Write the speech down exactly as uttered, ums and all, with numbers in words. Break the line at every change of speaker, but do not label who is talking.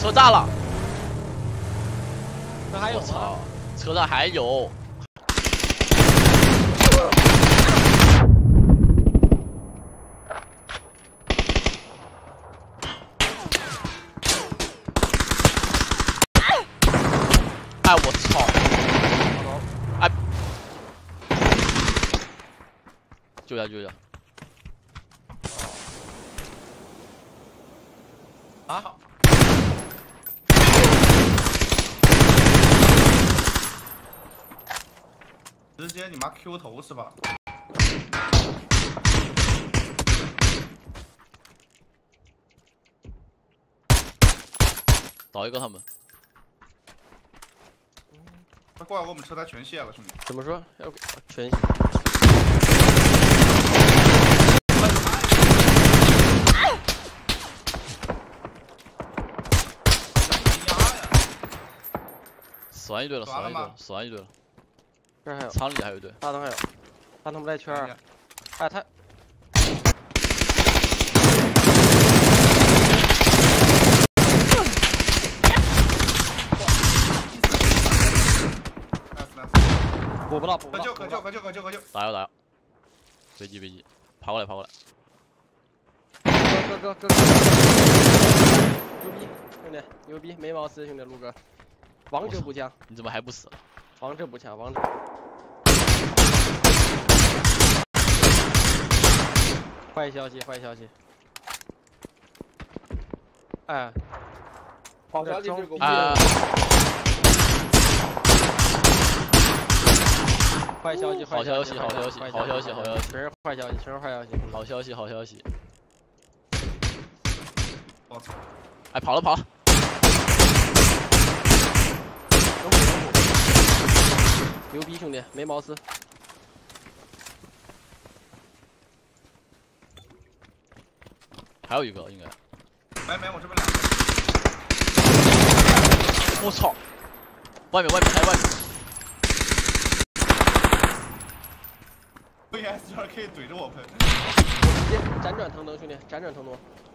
车炸了！
这还有吗？
我操，车上还有。哎，我操！哎，救一下，救一下！
啊！
直接你妈 Q 头是吧？
找一个他们。
快过来，我们车胎全卸了，兄弟。
怎么说？要全卸。
死完一队了，死完一队了，死完一队了。
这还有。
厂里还有一队。
大东还有。大东不带圈儿。哎，他。 补不到，补不到。
可救，可救，可救，可救，可救！
打药，打药！别急，别急，爬过来，爬过来。
哥哥哥哥，牛逼，兄弟，牛逼，没毛丝，兄弟，陆哥，王者步枪。
你怎么还不死？
王者步枪，王者。坏消息，坏消息。哎，
好消息是个
啊。
坏消息，
好消息，好消息，好消息，好消息，
全是坏消息，全是坏消息，
好消息，好消息。
我操！
哎，跑了，跑了！
牛逼，兄弟，没毛丝。
还有一个应该。
没没，我这边两
个。我操！外面，外面，还外面。
V S 二可以怼着我喷，
直接辗转腾挪，兄弟，辗转腾挪。